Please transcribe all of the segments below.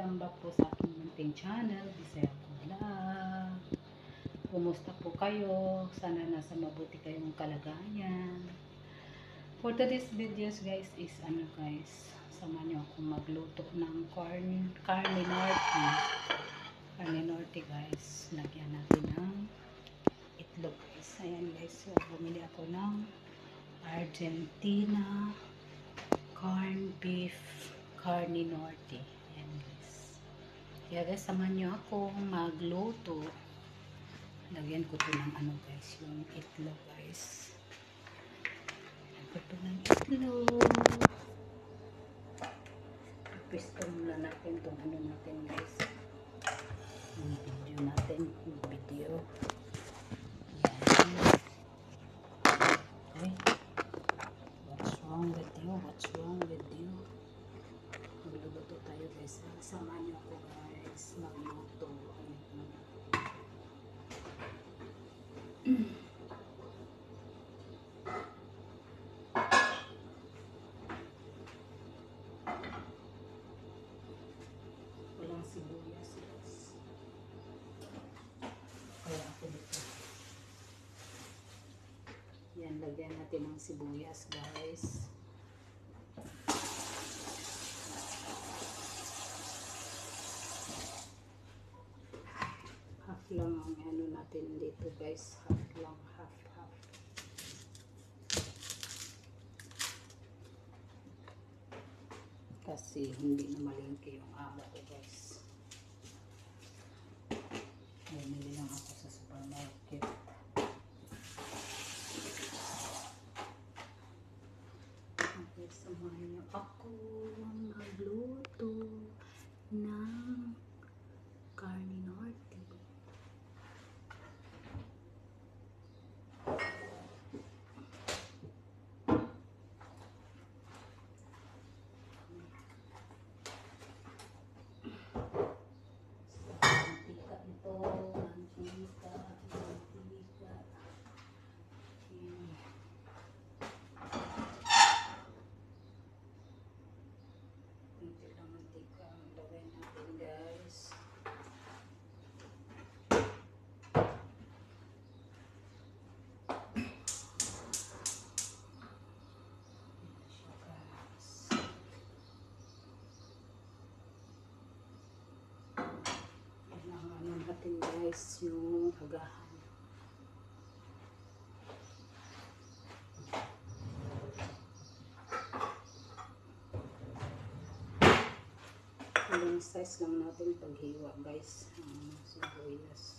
Welcome back po sa aking munting channel, Bisaya Vlog. Kumusta po kayo? Sana nasa mabuti kayong kalagayan. For today's videos guys is samahan niyo akong magluto ng carne norte. Carne norte guys. Lagyan natin ng itlog guys. Ayan guys, so, bumili ako ng Argentina corn beef carne norte. Ayan guys. Kaya guys, samahan nyo ako magluto. Lagyan ko to ng guys, yung itlog guys. Lagyan ko to ng itlog. Pisto muna natin itong natin guys. Yung video natin. Yung video. Ayan. Okay. What's wrong with you? What's wrong with you? Magluluto tayo guys. Samahan nyo ako guys. Magluto. Walang sibuyas guys. Kaya ako dito. Yan, lagyan natin ng sibuyas guys. Half lang ang natin dito guys. Half lang, half. Kasi hindi na malingki yung aga ko guys. Bumili lang ako sa supermarket. Okay, samahan niyo ako magluto ng carne norte. Natin guys yung agahan. Yung size lang natin paghiwa guys ang sibuyas.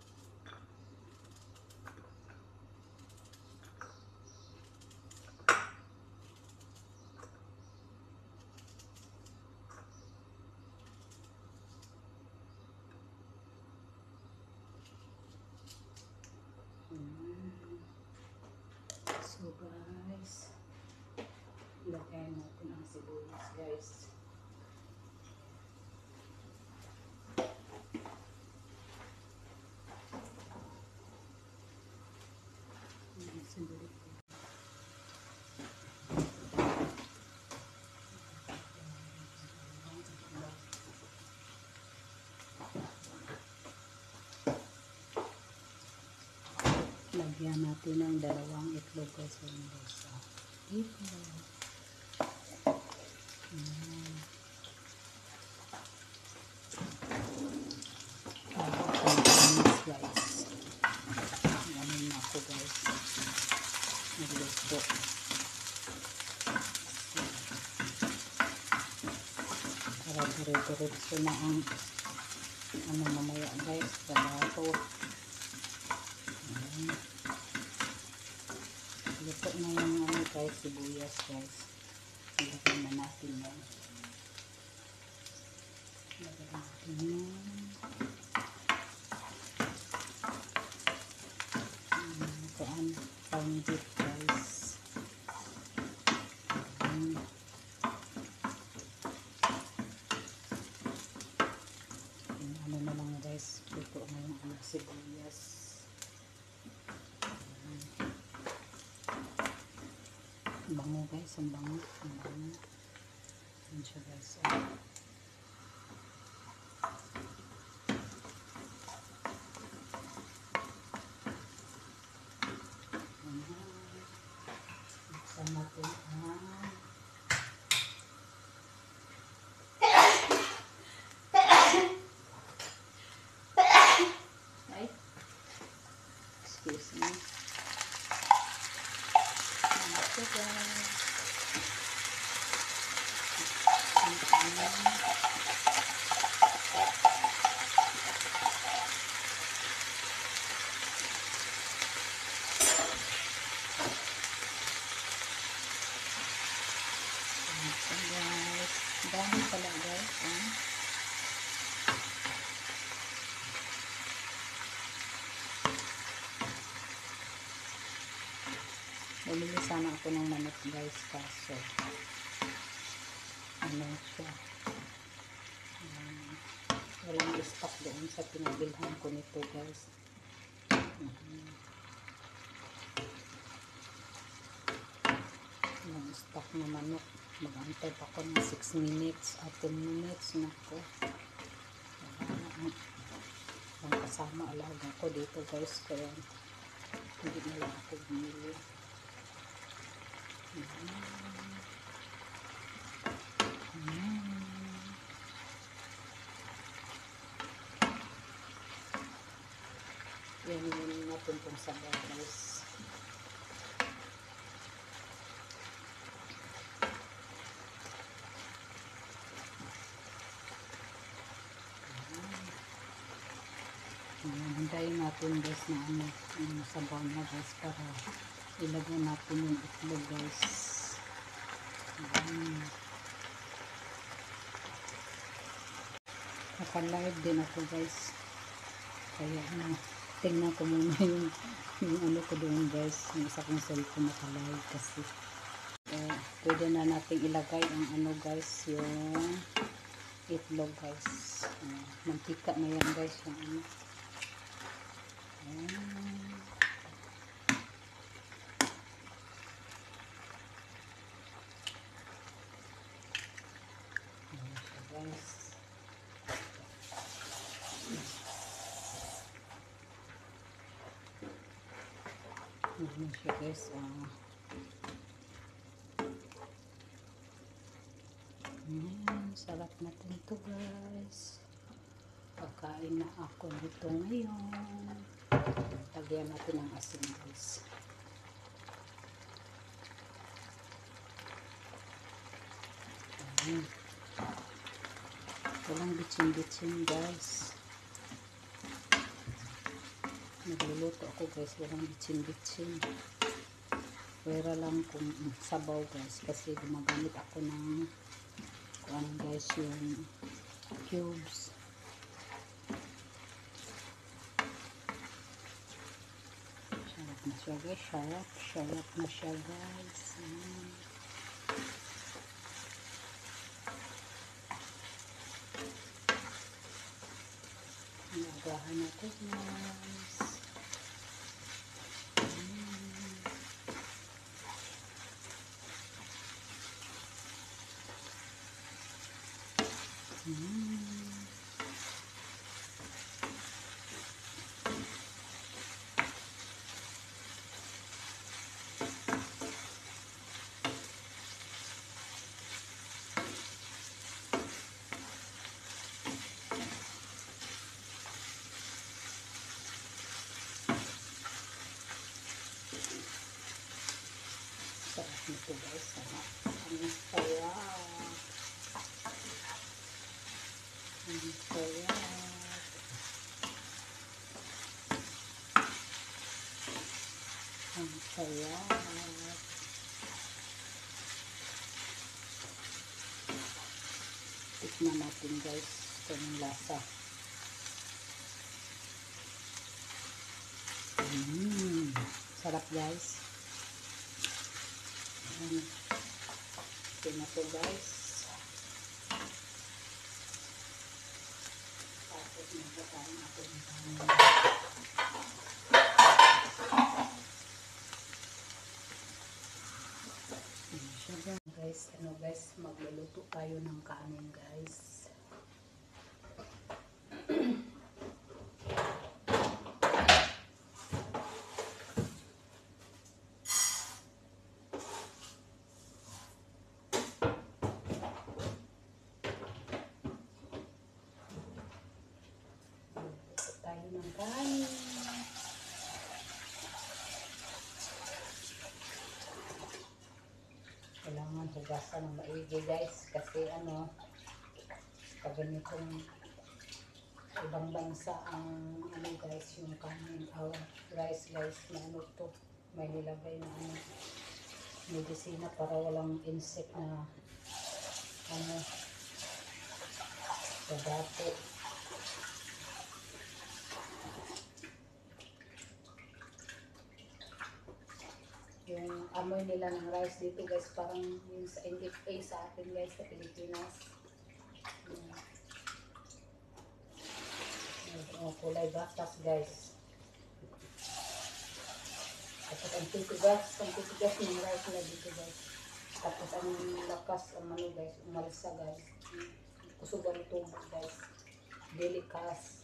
So guys, lagyan natin ang sibuyas guys. Lagyan natin ng dalawang itlog guys. Itlog. Guys. Ganun na ako guys. Nagluto. Para dire-diretso na ang mamaya guys. Trabaho. Luto na yung guys, sibuyas guys. Ilagay na natin yan. Ilagay natin yan. Corn beef guys. Ano na lang guys, luto na yung sibuyas. Bango guys, ang bango. Ang bango. Yan siya guys. natin ang ay, excuse me. Ito guys. Guys, dami pala guys. Bumili sana ako ng manok guys, kaso ano siya, walang stock doon sa pinabilhan ko nito guys. Walang stock na manok. Mag-antay pa ako ng 6 minutes at 10 minutes na ko. Ang kasama alaga ko dito guys, kaya hindi na lang ako bumili. Yan yun natin kung sabaw guys. Hintayin natin guys na ano sabaw na guys para ilagay natin yung itlog guys. Naka-live din ako guys, kaya tingnan ko muna yung ano ko doon guys, yung isa kong cellphone naka-live kasi pwede na natin ilagay ang ano guys, yung itlog guys. Mantika na yan guys, yung ano. Guys, ano siya guys, sarap natin to guys. Pagkain na ako dito ngayon. Lagyan natin ng asin guys. Walang bitsin-bitsin guys. Nagluluto ako guys, walang bitsin-bitsin. Pwera lang kung sabaw guys, kasi gumagamit ako ng ano guys, yung cubes. Sarap na siya guys, sarap na siya guys. Nagahan natin guys. Sarap nito guys, sarap. Ang sarap. Ang sarap. Ang sarap. Tikman natin guys kung lasa. Sarap guys. Ito na to guys. Tapos nagkakain ako ng guys, ano guys, magluluto tayo ng kanin guys. magbasa ng maigi guys, kasi ano, pag ganitong ibang bansa ang ano guys, yung kanin, rice guys, na ano to, may nilagay na ano, medisina para walang insect na ano, badato. Yung amoy nila ng rice dito guys, parang yung sa NFA sa atin guys sa Pilipinas. Kulay gatas guys. Tapos ang titigas ng rice na dito guys. Tapos ang lakas, ang ano guys, umalsa guys. Kusog ang tubo guys. Delikas.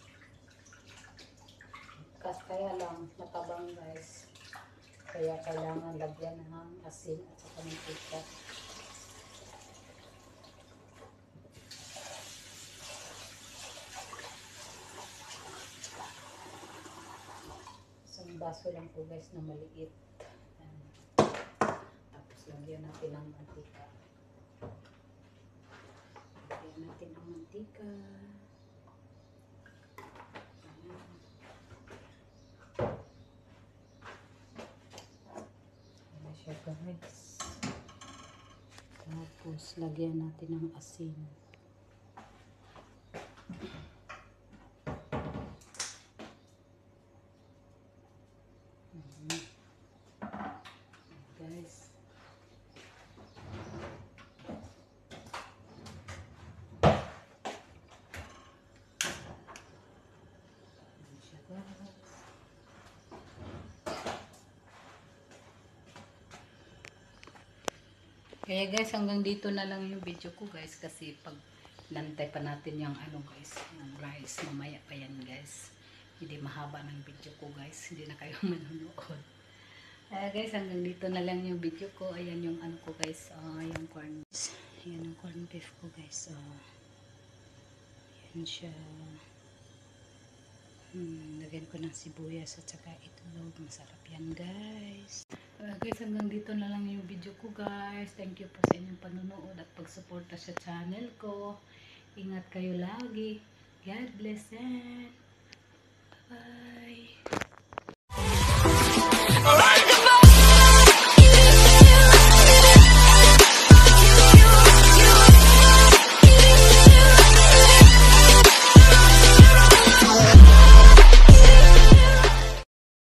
Kaya lang, matabang guys. Kaya kailangan lagyan ng asin at saka ng mantika. Isang baso lang po guys na maliit. Tapos lagyan natin ng mantika. Lagyan natin ang mantika. Siya guys. Tapos lagyan natin ng asin. Guys. Siya guys. Kaya guys, hanggang dito na lang yung video ko guys, kasi pag nantay pa natin yung ano guys, yung rice, mamaya pa yan guys. Hindi mahaba ng video ko guys, hindi na kayo manonood. Guys, hanggang dito na lang yung video ko. Ayan yung ano ko guys, yung corn. Ayan yung corn beef ko guys. Ayan siya. Lagyan ko ng sibuyas at saka itlog. Masarap yan guys. Guys, hanggang dito na lang yung video ko guys. Thank you po sa inyong panonood at pagsuporta sa channel ko. Ingat kayo lagi. God bless and